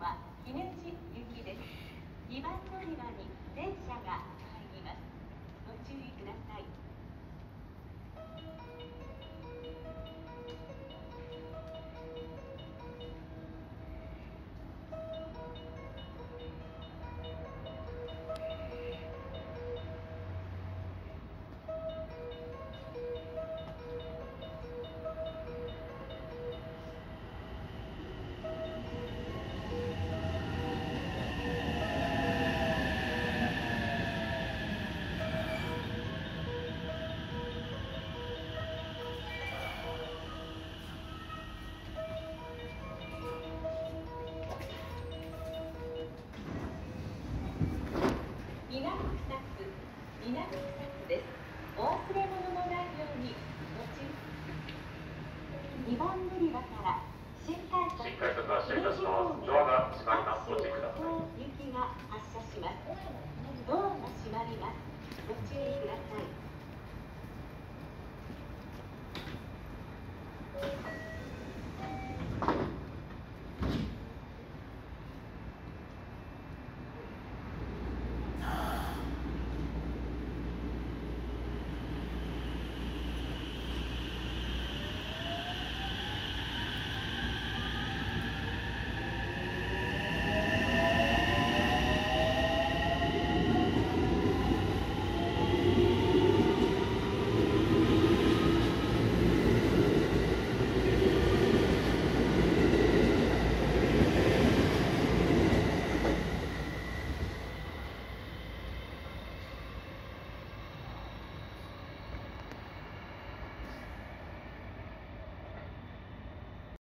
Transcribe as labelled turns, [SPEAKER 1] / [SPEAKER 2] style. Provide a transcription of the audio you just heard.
[SPEAKER 1] は姫路行きです。2番乗り場に電車が入ります。ご注意ください。南草津です。お忘れ物のないようにご注意。2番乗り場から新快速
[SPEAKER 2] は発車いたします。